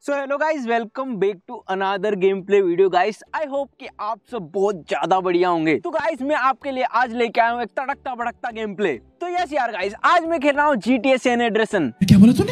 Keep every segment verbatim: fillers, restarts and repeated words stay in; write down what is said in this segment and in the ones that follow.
So hello guys, welcome back to another game play video. Guys I hope कि आप सब बहुत ज्यादा बढ़िया होंगे। तो गाइस मैं आपके लिए आज लेके आया हूँ एक तड़कता भड़कता गेम प्ले। तो यस यार गाइस, आज मैं खेल रहा हूँ जी टी ए सैन एंड्रेअस। क्या बोला तूने?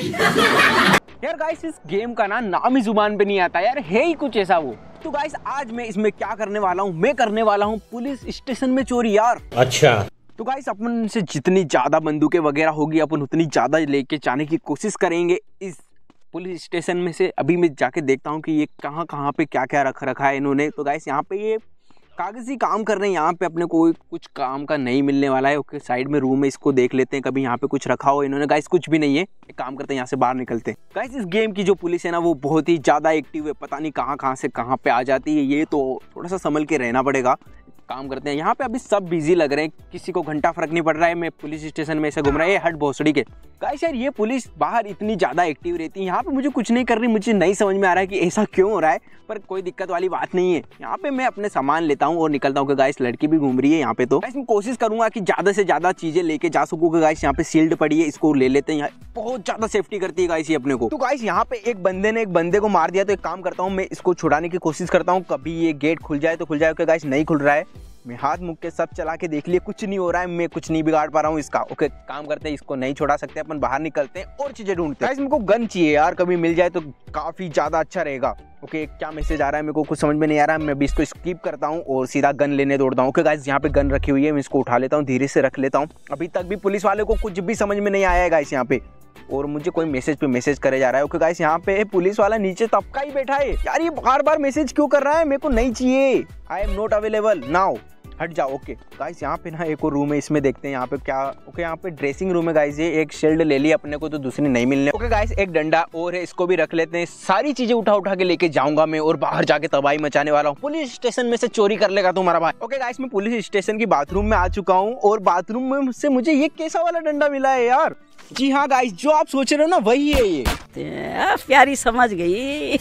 यार गाइस इस गेम का ना नाम ही जुबान पे नहीं आता यार, है ही कुछ ऐसा वो। तो गाइस आज मैं इसमें क्या करने वाला हूँ, मैं करने वाला हूँ पुलिस स्टेशन में चोरी यार। अच्छा। तो गाइस अपन से जितनी ज्यादा बंदूकें वगैरह होगी अपन उतनी ज्यादा लेके जाने की कोशिश करेंगे इस पुलिस स्टेशन में से। अभी मैं जाके देखता हूँ कि ये कहाँ कहाँ पे क्या क्या रख रखा है इन्होंने। तो गाइस यहाँ पे ये कागजी काम कर रहे हैं, यहाँ पे अपने को कुछ काम का नहीं मिलने वाला है। ओके साइड में रूम है, इसको देख लेते हैं कभी यहाँ पे कुछ रखा हो इन्होंने। गाइस कुछ भी नहीं है, एक काम करते हैं यहाँ से बाहर निकलते हैं। गाइस इस गेम की जो पुलिस है ना वो बहुत ही ज्यादा एक्टिव है, पता नहीं कहाँ कहाँ से कहाँ पे आ जाती है ये, तो थोड़ा सा संभल के रहना पड़ेगा। काम करते हैं यहाँ पे, अभी सब बिजी लग रहे हैं, किसी को घंटा फर्क नहीं पड़ रहा है। मैं पुलिस स्टेशन में ऐसे घूम रहा है, हट भोसड़ी के। गाइस यार ये पुलिस बाहर इतनी ज्यादा एक्टिव रहती है, यहाँ पे मुझे कुछ नहीं कर रही, मुझे नहीं समझ में आ रहा है कि ऐसा क्यों हो रहा है, पर कोई दिक्कत वाली बात नहीं है। यहाँ पे मैं अपने सामान लेता हूँ और निकलता हूँ। गाइस लड़की भी घूम रही है यहाँ पे, तो गाइस मैं कोशिश करूंगा कि ज्यादा से ज्यादा चीजें लेके जा सकूँ। गाइस यहाँ पे शील्ड पड़ी है, इसको ले लेते हैं, यहाँ बहुत ज्यादा सेफ्टी करती है गाइस ये अपने को। तो गाइस यहाँ पे एक बंदे ने एक बंदे को मार दिया, तो एक काम करता हूँ मैं इसको छुड़ाने की कोशिश करता हूँ। कभी ये गेट खुल जाए तो खुल जाए। ओके गाइस नहीं खुल रहा है, मैं हाथ मुक के सब चला के देख लिए, कुछ नहीं हो रहा है, मैं कुछ नहीं बिगाड़ पा रहा हूँ इसका। ओके काम करते हैं, इसको नहीं छोड़ा सकते अपन, बाहर निकलते हैं और चीजें ढूंढते हैं। गाइस मेरे को गन चाहिए यार, कभी मिल जाए तो काफी ज्यादा अच्छा रहेगा। ओके क्या मैसेज आ रहा है मेरे को कुछ समझ में नहीं आ रहा है, मैं भी इसको स्किप करता हूँ और सीधा गन लेने दौड़ता हूँ। ओके गाइस यहाँ पे गन रखी हुई है, मैं इसको उठा लेता हूँ, धीरे से रख लेता हूँ। अभी तक भी पुलिस वाले को कुछ भी समझ में नहीं आया है गाइस यहाँ पे, और मुझे कोई मैसेज पे मैसेज करे जा रहा है। ओके गाइस यहाँ पे पुलिस वाला नीचे तबका ही बैठा है यार, ये बार बार मैसेज क्यों कर रहा है, मेरे को नहीं चाहिए। I am not available now, हट जाओ। ओके गाइस यहाँ पे ना एक और रूम है, इसमें देखते हैं यहाँ पे क्या। ओके यहाँ पे ड्रेसिंग रूम है गाइस, ये एक शील्ड ले ली अपने को तो दूसरी नहीं मिलने। ओके गाइस एक डंडा और है, इसको भी रख लेते हैं। सारी चीजें उठा उठा के लेके जाऊंगा मैं और बाहर जाके तबाही मचाने वाला हूँ। पुलिस स्टेशन में से चोरी कर लेगा तुम्हारा भाई। ओके गाइस मैं पुलिस स्टेशन की बाथरूम में आ चुका हूँ और बाथरूम में से मुझे ये कैसा वाला डंडा मिला है यार। जी हाँ गाइस जो आप सोच रहे हो ना वही है ये। प्यारी समझ गई।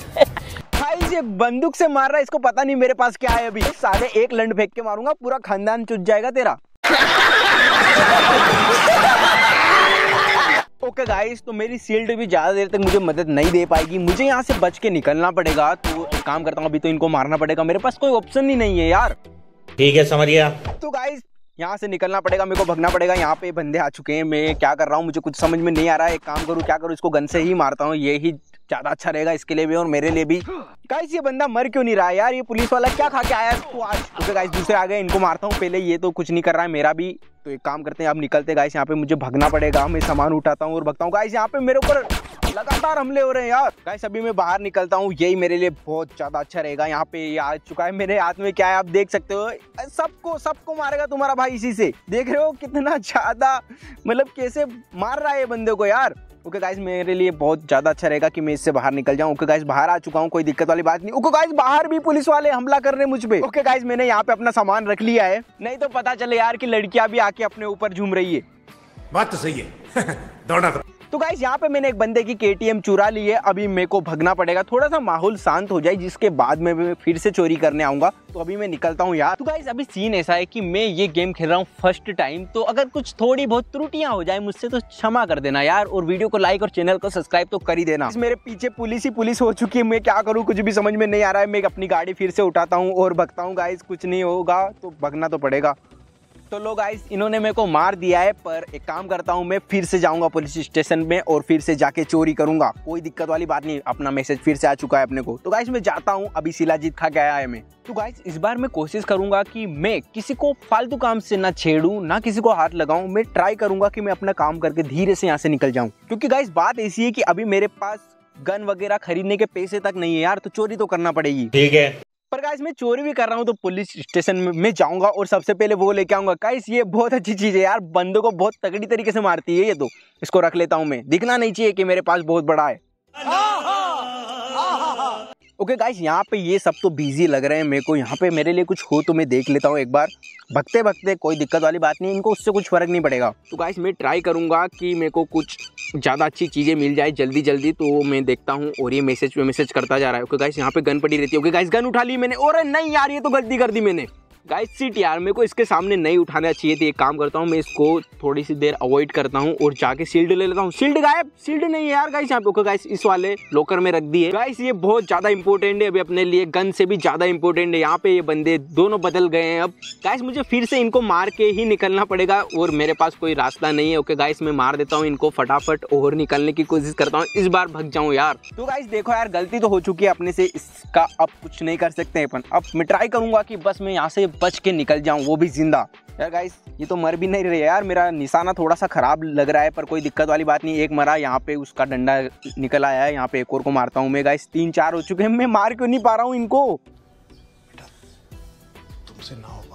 गाइस ये बंदूक से मार रहा है, इसको पता नहीं मेरे पास क्या है। अभी साले एक लंड फेंक के मारूंगा, पूरा खानदान चुट जाएगा तेरा। ओके गाइस तो मेरी शील्ड भी ज्यादा देर तक मुझे मदद नहीं दे पाएगी, मुझे यहाँ से बच के निकलना पड़ेगा। तो एक काम करता हूँ, अभी तो इनको मारना पड़ेगा, मेरे पास कोई ऑप्शन ही नहीं है यार। ठीक है समझ गया। तो गाइस यहाँ से निकलना पड़ेगा, मेरे को भगना पड़ेगा। यहाँ पे बंदे आ चुके हैं, मैं क्या कर रहा हूँ मुझे कुछ समझ में नहीं आ रहा है। एक काम करूँ क्या करूँ, इसको गन से ही मारता हूँ, ये ही ज्यादा अच्छा रहेगा इसके लिए भी और मेरे लिए भी। गाइस ये बंदा मर क्यों नहीं रहा है यार, ये पुलिस वाला क्या खा के आया इसको आज। ओके गाइस दूसरे आ गए, इनको मारता हूँ पहले, ये तो कुछ नहीं कर रहा है मेरा भी। तो एक काम करते हैं, अब निकलते गाइस, यहाँ पे मुझे भगना पड़ेगा, मैं सामान उठाता हूँ और भगता हूँ। गाइस यहाँ पे मेरे ऊपर लगातार हमले हो रहे हैं यार। गाइस अभी मैं बाहर निकलता हूँ, यही मेरे लिए बहुत ज्यादा अच्छा रहेगा। यहाँ पे ये आ चुका है, मेरे हाथ में क्या है आप देख सकते हो, सबको सबको मारेगा तुम्हारा भाई इसी से। देख रहे हो कितना ज्यादा मतलब कैसे मार रहा है ये बंदे को यार। ओके गाइस मेरे लिए बहुत ज्यादा अच्छा रहेगा कि मैं इससे बाहर निकल जाऊं। ओके गाइस बाहर आ चुका हूं, कोई दिक्कत वाली बात नहीं। ओके गाइस बाहर भी पुलिस वाले हमला कर रहे हैं मुझ पे। ओके गाइस मैंने यहाँ पे अपना सामान रख लिया है, नहीं तो पता चले यार कि लड़कियां भी आके अपने ऊपर झूम रही है। बात तो सही है। दौड़ना तो। तो गाइस यहाँ पे मैंने एक बंदे की के टी एम चुरा ली है, अभी मेरे को भगना पड़ेगा, थोड़ा सा माहौल शांत हो जाए जिसके बाद में मैं फिर से चोरी करने आऊंगा। तो अभी मैं निकलता हूँ यार। तो गाइस अभी सीन ऐसा है कि मैं ये गेम खेल रहा हूँ फर्स्ट टाइम, तो अगर कुछ थोड़ी बहुत त्रुटियां हो जाए मुझसे तो क्षमा कर देना यार, और वीडियो को लाइक और चैनल को सब्सक्राइब तो कर ही देना। मेरे पीछे पुलिस ही पुलिस हो चुकी है, मैं क्या करूँ कुछ भी समझ में नहीं आ रहा है। मैं अपनी गाड़ी फिर से उठाता हूँ और भगता हूँ। गाइस कुछ नहीं होगा तो भगना तो पड़ेगा। तो लो गाइस इन्होंने मेरे को मार दिया है, पर एक काम करता हूँ मैं फिर से जाऊंगा पुलिस स्टेशन में और फिर से जाके चोरी करूंगा, कोई दिक्कत वाली बात नहीं। अपना मैसेज फिर से आ चुका है अपने को। तो गाइस मैं जाता हूँ, अभी शिलाजीत खा के आया है मैं। तो गाइस इस बार मैं कोशिश करूंगा कि मैं किसी को फालतू काम से ना छेड़ूं, ना किसी को हाथ लगाऊं। मैं ट्राई करूंगा कि मैं अपना काम करके धीरे से यहाँ से निकल जाऊं, क्योंकि गाइस बात ऐसी है कि अभी मेरे पास गन वगैरह खरीदने के पैसे तक नहीं है यार, तो चोरी तो करना पड़ेगी। ठीक है पर गाइस मैं चोरी भी कर रहा हूँ तो पुलिस स्टेशन में मैं जाऊंगा और सबसे पहले वो लेके आऊंगा। गाइस ये बहुत अच्छी चीज है यार, बंदों को बहुत तगड़ी तरीके से मारती है ये। तो इसको रख लेता हूँ मैं, दिखना नहीं चाहिए कि मेरे पास बहुत बड़ा है। ओके गाइस यहाँ पे ये सब तो बिजी लग रहे हैं मेरे को, यहाँ पे मेरे लिए कुछ हो तो मैं देख लेता हूँ एक बार। भगते भगते कोई दिक्कत वाली बात नहीं, इनको उससे कुछ फर्क नहीं पड़ेगा। तो गाइस मैं ट्राई करूंगा कि मेरे को कुछ ज़्यादा अच्छी चीज़ें मिल जाए जल्दी जल्दी। तो मैं देखता हूँ और ये मैसेज पे मैसेज करता जा रहा है। ओके गाइस यहाँ पे गन पड़ी रहती है। ओके गाइस गन उठा ली मैंने, और नहीं यार ये तो गलती कर दी मैंने। गाइस सीट यार मेरे को इसके सामने नहीं उठाना चाहिए थी। एक काम करता हूँ मैं इसको थोड़ी सी देर अवॉइड करता हूँ और जाके शील्ड ले लेता हूँ। शील्ड गायब, शील्ड नहीं है यार गाइस यहाँ पे। ओके गाइस इस वाले लॉकर में रख दिए। गाइस ये बहुत ज्यादा इंपॉर्टेंट है अभी अपने लिए, गन से भी ज्यादा इंपॉर्टेंट है। यहाँ पे ये बंदे दोनों बदल गए हैं। अब गाइस मुझे फिर से इनको मार के ही निकलना पड़ेगा और मेरे पास कोई रास्ता नहीं है। ओके गाइस मैं मार देता हूँ इनको फटाफट और निकलने की कोशिश करता हूँ, इस बार भग जाऊँ यार। तो गाइस देखो यार गलती तो हो चुकी है अपने से, इसका अब कुछ नहीं कर सकते अपन। अब मैं ट्राई करूंगा कि बस मैं यहाँ से बच के निकल जाऊं, वो भी जिंदा। यार गाइस ये तो मर भी नहीं रहे यार, मेरा निशाना थोड़ा सा खराब लग रहा है पर कोई दिक्कत वाली बात नहीं। एक मरा, यहाँ पे उसका डंडा निकल आया है, यहाँ पे एक और को मारता हूँ मैं। गाइस तीन चार हो चुके हैं, मैं मार क्यों नहीं पा रहा हूँ इनको। तुमसे ना हो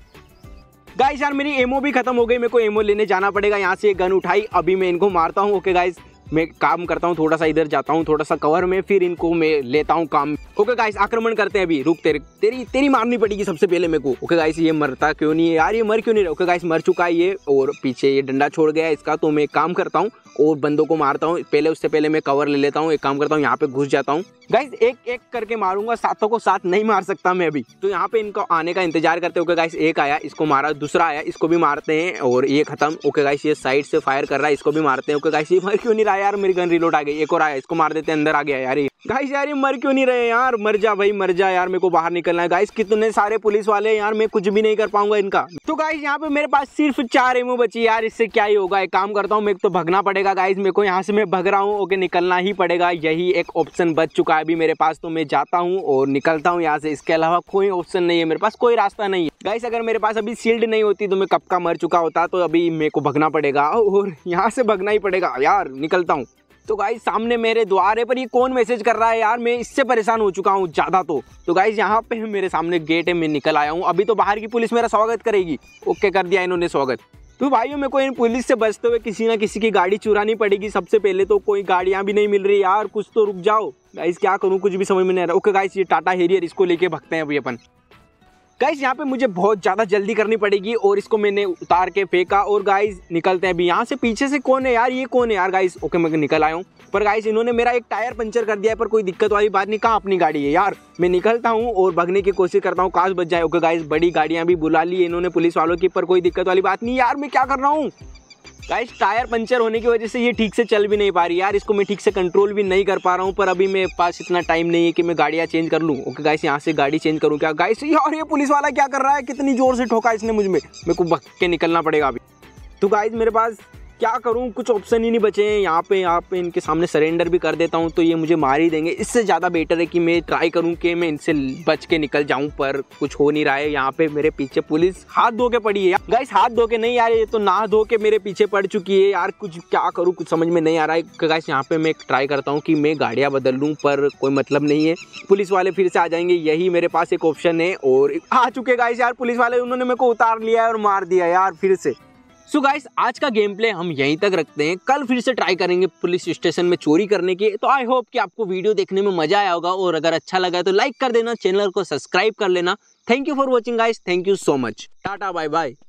पाएगा। गाइस यार मेरी एमो भी खत्म हो गई, मेरे को एमो लेने जाना पड़ेगा। यहाँ से गन उठाई, अभी मैं इनको मारता हूँ। ओके गाइस मैं काम करता हूँ, थोड़ा सा इधर जाता हूँ थोड़ा सा कवर में, फिर इनको मैं लेता हूँ काम। ओके गाइस आक्रमण करते हैं अभी। रुक तेरे तेरी तेरी मारनी पड़ेगी सबसे पहले मेरे को। ओके गाइस ये मरता क्यों नहीं है यार, ये मर क्यों नहीं रहा। ओके गाइस मर चुका है ये और पीछे ये डंडा छोड़ गया इसका। तो मैं एक काम करता हूँ और बंदों को मारता हूँ। पहले उससे पहले मैं कवर ले लेता हूँ। एक काम करता हूँ यहाँ पे घुस जाता हूँ। गाइस एक एक करके मारूंगा, सातों को साथ नहीं मार सकता मैं अभी। तो यहाँ पे इनको आने का इंतजार करते। ओके गाइस एक आया, इसको मारा। दूसरा आया, इसको भी मारते हैं और ये खत्म। ओके गाइस ये साइड से फायर कर रहा है, इसको भी मारते हैं। ओके गाइस ये मर क्यों नहीं रहा यार, मेरी गन रिलोड आ गई। एक और आया, इसको मार देते हैं। अंदर आ गया यार ये। गाइस यार ये मर क्यों नहीं रहे यार, मर जा भाई मर जा यार, मेरे को बाहर निकलना है। गाइस कितने सारे पुलिस वाले यार, मैं कुछ भी नहीं कर पाऊंगा इनका। तो गाइस यहाँ पे मेरे पास सिर्फ चार एमओ बची यार, इससे क्या ही होगा। एक काम करता हूँ मेरे को तो भगना पड़ेगा गाइस, मेरे को यहाँ से मैं भग रहा हूँ। ओके निकलना ही पड़ेगा, यही एक ऑप्शन बच चुका है अभी मेरे पास। तो मैं जाता हूँ और निकलता हूँ यहाँ से, इसके अलावा कोई ऑप्शन नहीं है मेरे पास, कोई रास्ता नहीं है। गाइस अगर मेरे पास अभी शील्ड नहीं होती तो मैं कब का मर चुका होता। तो अभी मेरे को भगना पड़ेगा और यहाँ से भगना ही पड़ेगा यार। निकलता हूँ। तो गाइस सामने मेरे द्वार है पर ये कौन मैसेज कर रहा है यार, मैं इससे परेशान हो चुका हूँ ज़्यादा। तो तो गाइस यहाँ पे मेरे सामने गेट है, मैं निकल आया हूँ। अभी तो बाहर की पुलिस मेरा स्वागत करेगी। ओके कर दिया इन्होंने स्वागत। तो भाइयों मेरे को इन पुलिस से बचते हुए किसी ना किसी की गाड़ी चुरानी पड़ेगी सबसे पहले। तो कोई गाड़ियाँ भी नहीं मिल रही यार, कुछ तो रुक जाओ गाइस, क्या करूँ कुछ भी समझ में नहीं आ रहा। ओके गाइस ये टाटा हेरियर, इसको लेके भगते हैं अभी अपन। गाइस यहाँ पे मुझे बहुत ज़्यादा जल्दी करनी पड़ेगी और इसको मैंने उतार के फेंका और गाइस निकलते हैं अभी यहाँ से। पीछे से कौन है यार, ये कौन है यार गाइस। ओके मैं निकल आया हूँ पर गाइस इन्होंने मेरा एक टायर पंचर कर दिया है, पर कोई दिक्कत वाली बात नहीं। कहाँ अपनी गाड़ी है यार। मैं निकलता हूँ और भगने की कोशिश करता हूँ, काश बच जाए। ओके गाइस बड़ी गाड़ियाँ भी बुला ली इन्होंने पुलिस वालों की, पर कोई दिक्कत वाली बात नहीं यार। मैं क्या कर रहा हूँ गाइस, टायर पंचर होने की वजह से ये ठीक से चल भी नहीं पा रही यार, इसको मैं ठीक से कंट्रोल भी नहीं कर पा रहा हूँ। पर अभी मेरे पास इतना टाइम नहीं है कि मैं गाड़ियाँ चेंज कर लूँ। ओके गाइस यहाँ से गाड़ी चेंज करूँ क्या गाइस। यार ये पुलिस वाला क्या कर रहा है, कितनी जोर से ठोका इसने मुझ में, मेरे को भग के निकलना पड़ेगा अभी। तो गाइस मेरे पास क्या करूं, कुछ ऑप्शन ही नहीं बचे हैं। यहाँ पे यहाँ पे इनके सामने सरेंडर भी कर देता हूँ तो ये मुझे मार ही देंगे। इससे ज़्यादा बेटर है कि मैं ट्राई करूं कि मैं इनसे बच के निकल जाऊं, पर कुछ हो नहीं रहा है। यहाँ पे मेरे पीछे पुलिस हाथ धो के पड़ी है गाइस, हाथ धो के नहीं यार, ये तो नहा धो के मेरे पीछे पड़ चुकी है यार। कुछ क्या करूँ कुछ समझ में नहीं आ रहा है गाइस। यहाँ पे मैं ट्राई करता हूँ कि मैं गाड़ियाँ बदल लूँ, पर कोई मतलब नहीं है, पुलिस वाले फिर से आ जाएंगे। यही मेरे पास एक ऑप्शन है और आ चुके गाइस यार पुलिस वाले, उन्होंने मेरे को उतार लिया है और मार दिया यार फिर से। सो गाइस आज का गेम प्ले हम यहीं तक रखते हैं, कल फिर से ट्राई करेंगे पुलिस स्टेशन में चोरी करने की। तो आई होप कि आपको वीडियो देखने में मजा आया होगा और अगर अच्छा लगा तो लाइक कर देना, चैनल को सब्सक्राइब कर लेना। Thank you for watching guys, thank you so much, tata bye bye.